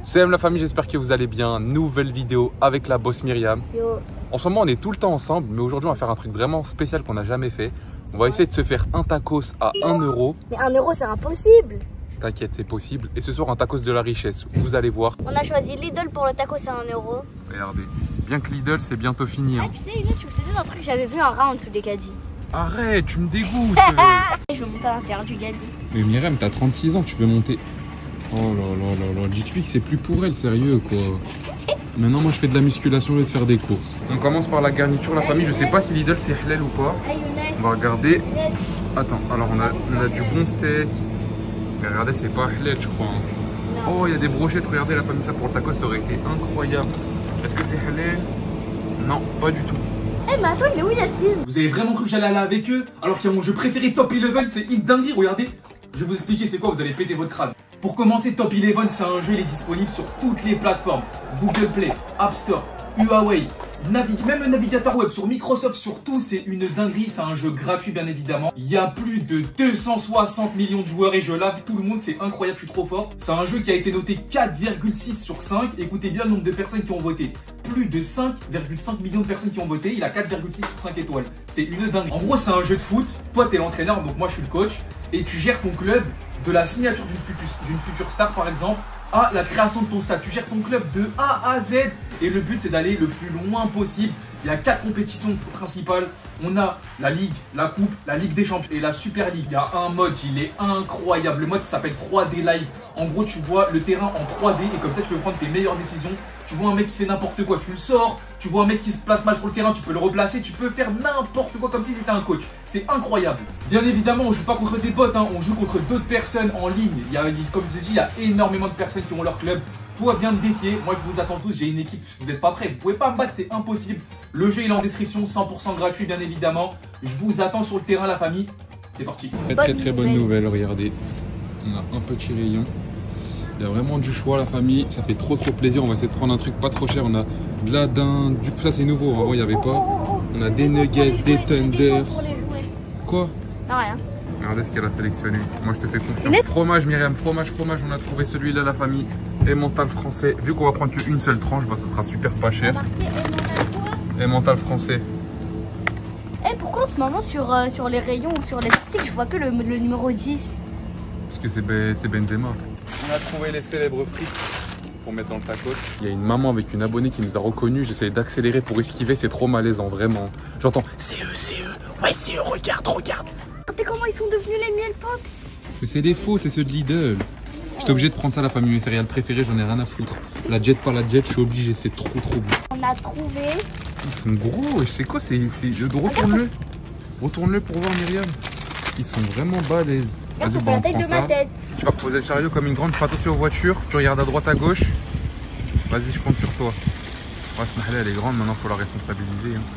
Salam la famille, j'espère que vous allez bien. Nouvelle vidéo avec la boss Myriam. Yo. En ce moment on est tout le temps ensemble, mais aujourd'hui on va faire un truc vraiment spécial qu'on n'a jamais fait. On va essayer de se faire un tacos à 1 euro. Mais 1 euro c'est impossible. T'inquiète, c'est possible. Et ce soir un tacos de la richesse, vous allez voir. On a choisi Lidl pour le tacos à 1 euro. Regardez, bien que Lidl c'est bientôt fini. Ah, tu sais Inès, je te disais un truc, j'avais vu un rat en dessous des caddies. Arrête, tu me dégoûtes. Je veux monter à l'intérieur du caddie. Mais Myriam, t'as 36 ans, tu veux monter. Oh là là là là, dites-lui que c'est plus pour elle, sérieux quoi. Maintenant moi je fais de la musculation, je vais te faire des courses. On commence par la garniture, la famille, je sais pas si Lidl c'est halal ou pas. On va regarder. Attends, alors on a du bon steak. Mais regardez, c'est pas halal je crois. Oh, il y a des brochettes, regardez la famille, ça pour le tacos ça aurait été incroyable. Est-ce que c'est halal? Non, pas du tout. Eh mais attends, il est où Yacine? Vous avez vraiment cru que j'allais aller avec eux? Alors qu'il y a mon jeu préféré Top 11, c'est une dinguerie, regardez. Je vais vous expliquer c'est quoi, vous allez péter votre crâne. Pour commencer, Top 11, c'est un jeu, il est disponible sur toutes les plateformes. Google Play, App Store, Huawei, même le navigateur web sur Microsoft, surtout, c'est une dinguerie. C'est un jeu gratuit, bien évidemment. Il y a plus de 260 millions de joueurs et je lave tout le monde, c'est incroyable, je suis trop fort. C'est un jeu qui a été noté 4,6 sur 5. Écoutez bien le nombre de personnes qui ont voté. Plus de 5,5 millions de personnes qui ont voté. Il a 4,6 sur 5 étoiles. C'est une dinguerie. En gros, c'est un jeu de foot. Toi, t'es l'entraîneur, donc moi, je suis le coach. Et tu gères ton club de la signature d'une future star, par exemple, à la création de ton stade. Tu gères ton club de A à Z et le but c'est d'aller le plus loin possible. Il y a 4 compétitions principales. On a la Ligue, la Coupe, la Ligue des Champions et la Super League. Il y a un mode, il est incroyable. Le mode s'appelle 3D Live. En gros, tu vois le terrain en 3D et comme ça, tu peux prendre tes meilleures décisions. Tu vois un mec qui fait n'importe quoi, tu le sors. Tu vois un mec qui se place mal sur le terrain, tu peux le replacer. Tu peux faire n'importe quoi comme si tu étais un coach. C'est incroyable. Bien évidemment, on joue pas contre des bots, hein. On joue contre d'autres personnes en ligne. Comme je vous ai dit, il y a énormément de personnes qui ont leur club. Toi, viens me défier. Moi, je vous attends tous. J'ai une équipe. Vous n'êtes pas prêts. Vous pouvez pas me battre. C'est impossible. Le jeu, il est en description. 100% gratuit, bien évidemment. Je vous attends sur le terrain, la famille. C'est parti. Très bonne nouvelle. Regardez. On a un petit rayon. Il y a vraiment du choix, la famille. Ça fait trop plaisir. On va essayer de prendre un truc pas trop cher. On a de la dinde. Ça, c'est nouveau. Avant, il n'y avait pas. On a des nuggets, des tenders. Quoi? Non, rien. Regardez ce qu'elle a sélectionné. Moi, je te fais confiance. Fromage, Myriam. Fromage. On a trouvé celui-là, la famille. Emmental français. Vu qu'on va prendre qu'une seule tranche, bah, ça sera super pas cher. Emmental français. Eh, pourquoi en ce moment sur les rayons ou sur les articles, je vois que le numéro 10? Parce que c'est Benzema. On a trouvé les célèbres frites pour mettre dans le tacos. Il y a une maman avec une abonnée qui nous a reconnus. J'essaie d'accélérer pour esquiver. C'est trop malaisant, vraiment. J'entends c'est eux. Ouais, c'est eux. Regarde. Regardez comment ils sont devenus les miel pops. Mais c'est des faux, c'est ceux de Lidl. J'étais obligé de prendre ça, la famille. Mes céréales préférées, j'en ai rien à foutre. La jet, pas la jet, je suis obligé. C'est trop bon. On a trouvé. Ils sont gros. Je sais quoi, retourne-le. Retourne-le pour voir, Myriam. Ils sont vraiment balèzes. Vas-y, Regarde, on la taille prend de ça. ma tête. Si tu vas poser le chariot comme une grande, fais attention aux voitures. Tu regardes à droite, à gauche. Vas-y, je compte sur toi. Ouais, ce mahla, elle est grande. Maintenant, il faut la responsabiliser. Hein.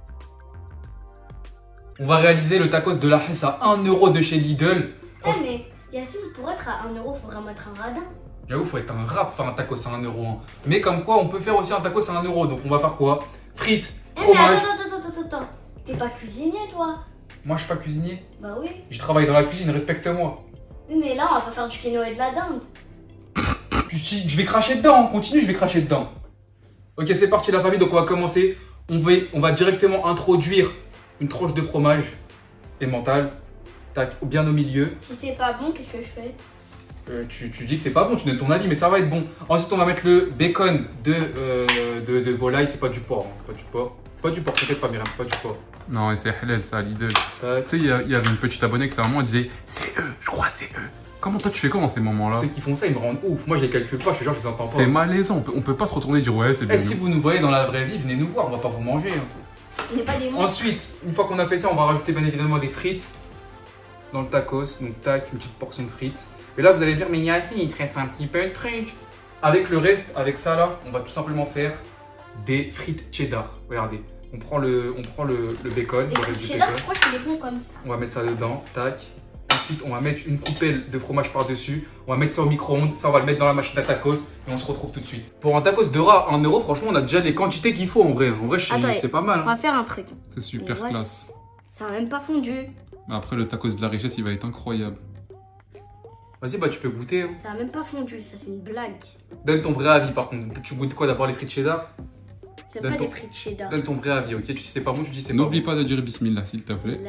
On va réaliser le tacos de la Hesse à 1 euro de chez Lidl. Eh, mais Yacine, pour être à 1 euro, faut vraiment être un radin. J'avoue, faut être un rat pour faire un tacos à 1 euro. Hein. Mais comme quoi, on peut faire aussi un tacos à 1 euro. Donc on va faire quoi? Frites, Eh, mais fromage. attends. T'es pas cuisinier, toi? Moi, je suis pas cuisinier. Bah oui. Je travaille dans la cuisine, respecte-moi. Oui, mais là, on va pas faire du quinoa et de la dinde. Je vais cracher dedans, continue, je vais cracher dedans. Ok, c'est parti la famille, donc on va commencer. On va directement introduire une tranche de fromage emmental, tac, bien au milieu. Si c'est pas bon, qu'est-ce que je fais? Tu dis que c'est pas bon, tu donnes ton avis, mais ça va être bon. Ensuite, on va mettre le bacon de volaille, c'est pas du porc, hein, c'est pas du porc. C'est pas du porc, t'inquiète pas Myriam, c'est pas du porc. Non, c'est halal, ça, Lidl. Tu Tac. sais, il y avait une petite abonnée qui, à un moment, elle disait c'est eux, je crois, c'est eux. Comment toi, tu fais comment ces moments-là? Ceux qui font ça, ils me rendent ouf. Moi, je les calcule pas, je fais genre, je les entends pas. C'est malaisant, on peut pas se retourner et dire ouais, c'est bien. Eh, si vous nous voyez dans la vraie vie, venez nous voir, on va pas vous manger. Hein. On n'est pas des monstres. Ensuite, une fois qu'on a fait ça, on va rajouter bien évidemment des frites dans le tacos. Donc tac, une petite portion de frites. Et là, vous allez dire, mais Yacine, il te reste un petit peu de truc. Avec le reste, avec ça là, on va tout simplement faire des frites cheddar. Regardez, on prend le bacon. Les frites cheddar, je crois qu'ils les font comme ça. On va mettre ça dedans, tac. Ensuite, on va mettre une coupelle de fromage par-dessus. On va mettre ça au micro-ondes. Ça, on va le mettre dans la machine à tacos. Et on se retrouve tout de suite. Pour un tacos de rat à 1 euro, franchement, on a déjà les quantités qu'il faut en vrai. En vrai, c'est pas mal. On va faire un truc. C'est super Mais classe. Ça a même pas fondu. Mais après, le tacos de la richesse, il va être incroyable. Vas-y, bah tu peux goûter. Hein. Ça a même pas fondu, ça c'est une blague. Donne ton vrai avis par contre. Tu goûtes quoi d'abord les frites cheddar? J'aime Donne pas ton- les frites cheddar. Donne ton vrai avis, ok? Tu sais c'est pas bon, je dis c'est pas N'oublie bon. pas de dire bismillah, s'il te plaît.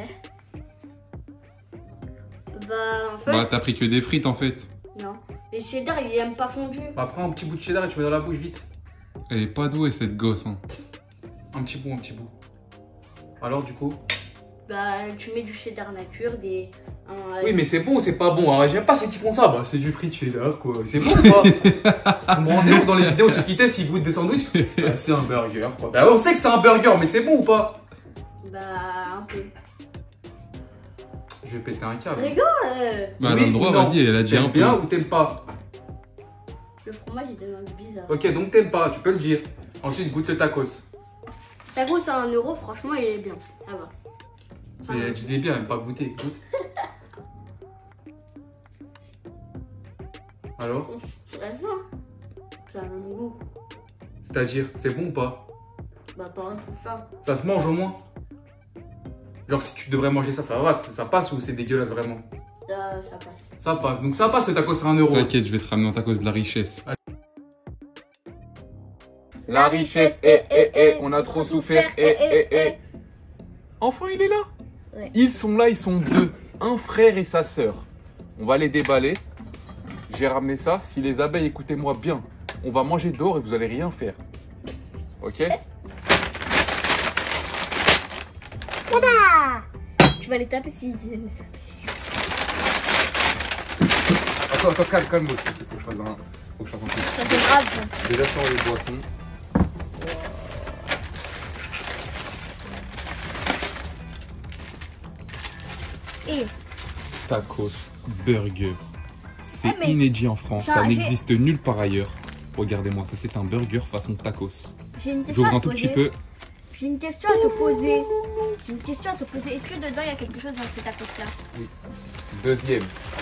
Bah, en fait, Bah, t'as pris que des frites en fait. non. Les cheddar, il est même pas fondu. Bah prends un petit bout de cheddar et tu mets dans la bouche vite. Elle est pas douée cette gosse, hein. Un petit bout, un petit bout. Alors du coup? Bah, tu mets du cheddar nature, Oui, mais c'est bon ou c'est pas bon? Alors, j'aime pas ceux qui font ça. Bah, c'est du frites cheddar, quoi. C'est bon ou pas? Vous me rendez compte dans les vidéos, ceux qui testent, ils goûtent des sandwichs. Bah, c'est un burger, quoi. Bah, on sait que c'est un burger, mais c'est bon ou pas? Bah, un peu. Je vais péter un câble. Rigole Bah, Oui elle a le droit, ou non? vas-y, elle a dit un T'aimes peu. bien ou t'aimes pas? Le fromage, il donne un goût bizarre. Ok, donc t'aimes pas, tu peux le dire. Ensuite, goûte le tacos. Tacos à 1 euro, franchement, il est bien. Ça va. Et tu dis bien, même pas goûter. Goûte. Alors? C'est pas ça. Ça a un goût. C'est-à-dire, c'est bon ou pas? Bah, pas un tout ça. Ça se mange au moins? Genre, si tu devrais manger ça, ça va, ça passe ou c'est dégueulasse vraiment? Ça passe. Ça passe, donc ça passe le tacos à 1 euro. T'inquiète, je vais te ramener un tacos de la richesse. La richesse, on a trop souffert, eh. Enfin, il est là. Ouais. Ils sont là, ils sont deux. Un frère et sa sœur. On va les déballer. J'ai ramené ça. Si les abeilles, écoutez-moi bien, on va manger dehors et vous allez rien faire. Ok? Tu vas les taper si. Attends, calme-toi. Faut que je fasse un truc. Ça fait grave. ça. Déjà, sur les boissons. Et Tacos, burger. C'est Ah, mais- inédit en France, ça J'ai- n'existe nulle part ailleurs. Regardez-moi, ça c'est un burger façon tacos. j'ai une question J'ouvre à un te tout petit poser. peu. J'ai une question à te poser. J'ai une question à te poser. Est-ce que dedans il y a quelque chose dans ces tacos là? Deuxième.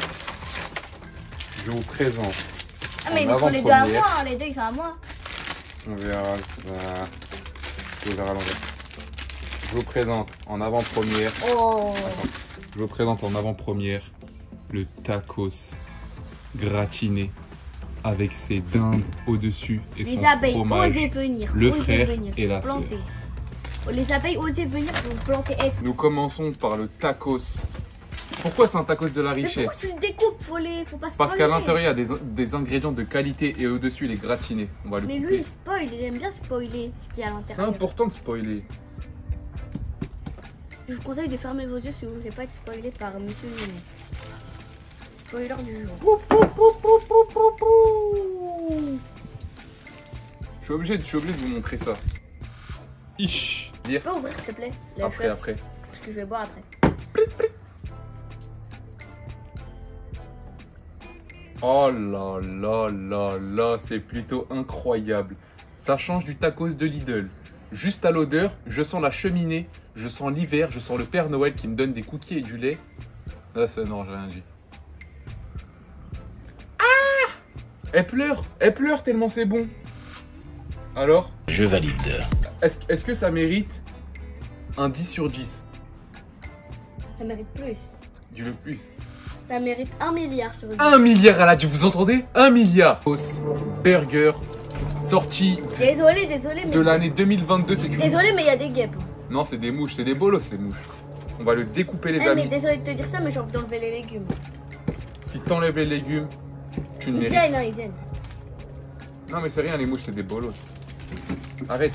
Je vous présente. Ah, mais En il nous faut les deux à avant-première. moi. Hein. Les deux ils sont à moi. On verra ça. Je verrai à l'envers. Je vous présente en avant-première. Oh. Je vous présente en avant-première le tacos gratiné avec ses dindes au-dessus et Les son abeilles, fromage. osez venir. le osez frère venir, et la planter. sœur. Oh, les abeilles, osez venir pour vous planter. Eh, Nous commençons par le tacos. Pourquoi c'est un tacos de la mais pourquoi richesse? tu le découpes? Faut pas Parce qu'à spoiler. l'intérieur, il y a des ingrédients de qualité et au-dessus, il est gratiné. On va le Mais lui, couper. il spoil. Il aime bien spoiler ce qu'il y a à C'est l'intérieur. important de spoiler. Je vous conseille de fermer vos yeux si vous voulez pas être spoilé par Monsieur Nunes. Spoiler du jour. Je suis obligé de vous montrer ça. Ich. Tu peux ouvrir s'il te plaît? La Après, chose, après. Parce que je vais boire après. Oh là là là là, c'est plutôt incroyable. Ça change du tacos de Lidl. Juste à l'odeur, je sens la cheminée, je sens l'hiver, je sens le Père Noël qui me donne des cookies et du lait. Là, c'est non, j'ai rien dit. Ah! Elle pleure tellement c'est bon. Alors, Je valide. est-ce que ça mérite un 10 sur 10? Ça mérite plus. Du le plus. Ça mérite 1 milliard sur 10. 1 milliard, elle a dit, vous entendez? 1 milliard. Burger, sorti Désolé, mais. de l'année 2022, c'est une... Désolé, mais il y a des guêpes. Non, c'est des mouches, c'est des bolos les mouches. On va le découper les Eh, mais amis. désolé de te dire ça, mais j'ai envie d'enlever les légumes. Si t'enlèves les légumes, tu ne Ils mérites. viennent, hein, ils viennent. Non mais c'est rien, les mouches c'est des bolos. Arrête.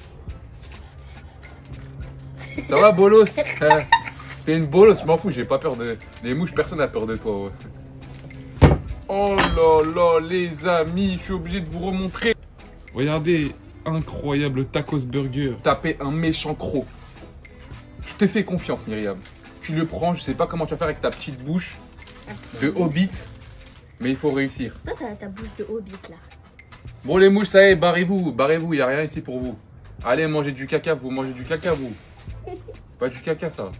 Ça va bolos? T'es une bolos, je m'en fous, j'ai pas peur de... Les mouches, personne n'a peur de toi. Ouais. Oh là là, les amis, je suis obligé de vous remontrer. Regardez, incroyable tacos burger. Tapez un méchant croc. Je te fais confiance, Myriam. Tu le prends, je sais pas comment tu vas faire avec ta petite bouche de hobbit, mais il faut réussir. Toi, t'as ta bouche de hobbit là. Bon les mouches, ça y est, barrez-vous, il n'y a rien ici pour vous. Allez, mangez du caca, vous mangez du caca, vous. C'est pas du caca, ça.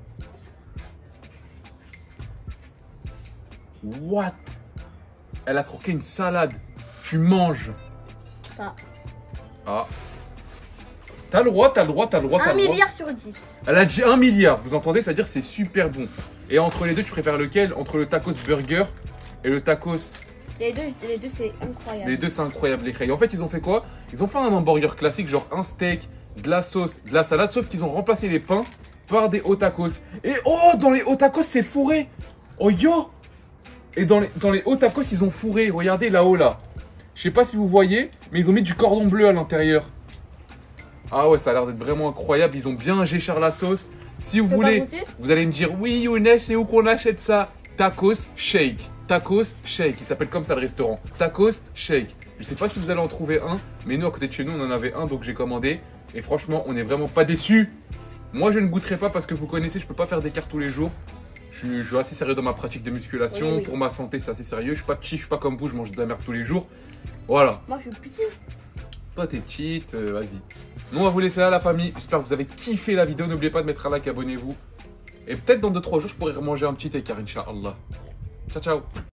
What? Elle a croqué une salade. Tu manges. Ça. Ah. T'as le droit. 1 milliard sur 10. Elle a dit 1 milliard, vous entendez? C'est-à-dire que c'est super bon. Et entre les deux, tu préfères lequel? Entre le tacos burger et le tacos. Les deux c'est incroyable. Les deux, c'est incroyable, les créés. En fait, ils ont fait quoi? Ils ont fait un hamburger classique, genre un steak, de la sauce, de la salade, sauf qu'ils ont remplacé les pains par des hot tacos. Et oh, dans les hot tacos, c'est fourré. Oh yo! Et dans les hot tacos, ils ont fourré. Regardez là-haut, là. Je sais pas si vous voyez, mais ils ont mis du cordon bleu à l'intérieur. Ah ouais, ça a l'air d'être vraiment incroyable. Ils ont bien géchard la sauce. Si vous voulez, vous allez me dire, oui, Younes, c'est où qu'on achète ça? Tacos Shake. Tacos Shake. Il s'appelle comme ça le restaurant. Tacos Shake. Je sais pas si vous allez en trouver un, mais nous, à côté de chez nous, on en avait un, donc j'ai commandé. Et franchement, on n'est vraiment pas déçus. Moi, je ne goûterai pas parce que vous connaissez, je peux pas faire d'écart tous les jours. Je suis assez sérieux dans ma pratique de musculation. Oui. Pour ma santé, c'est assez sérieux. Je suis pas petit, je suis pas comme vous, je mange de la merde tous les jours. Voilà. Moi, je suis petit. Toi, t'es petite, vas-y. Nous, on va vous laisser là, la famille. J'espère que vous avez kiffé la vidéo. N'oubliez pas de mettre un like, abonnez-vous. Et peut-être dans 2-3 jours, je pourrai remanger un petit écart, Inch'Allah. Ciao, ciao.